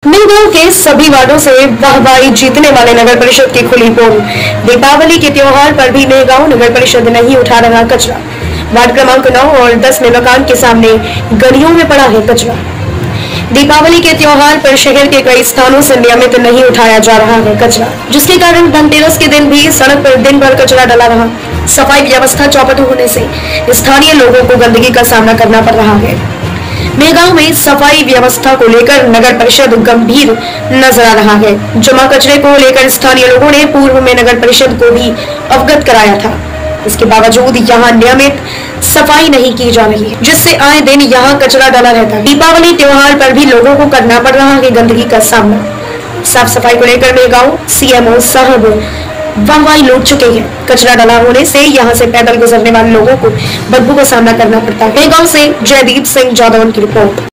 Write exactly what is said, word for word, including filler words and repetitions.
मेहगांव के सभी वार्डों से वाहवाही जीतने वाले नगर परिषद की खुली पोल। दीपावली के त्योहार पर भी मेहगांव नगर परिषद नहीं उठा रहा कचरा। वार्ड क्रमांक नौ और दस में मकान के सामने गलियों में पड़ा है कचरा। दीपावली के त्योहार पर शहर के कई स्थानों से नियमित नहीं उठाया जा रहा है कचरा, जिसके कारण धनतेरस के दिन भी सड़क पर दिन भर कचरा डला रहा। सफाई व्यवस्था चौपट होने से स्थानीय लोगों को गंदगी का सामना करना पड़ रहा है। मेहगांव में सफाई व्यवस्था को लेकर नगर परिषद गंभीर नजर आ रहा है। जमा कचरे को लेकर स्थानीय लोगों ने पूर्व में नगर परिषद को भी अवगत कराया था। इसके बावजूद यहाँ नियमित सफाई नहीं की जा रही है, जिससे आए दिन यहाँ कचरा डला रहता है। दीपावली त्योहार पर भी लोगों को करना पड़ रहा है गंदगी का सामना। साफ सफाई को लेकर मेहगांव सीएमओ साहब वाहवाही लूट चुके हैं। कचरा डला होने से यहाँ से पैदल गुजरने वाले लोगों को बदबू का सामना करना पड़ता है। मेहगांव से जयदीप सिंह जादौन की रिपोर्ट।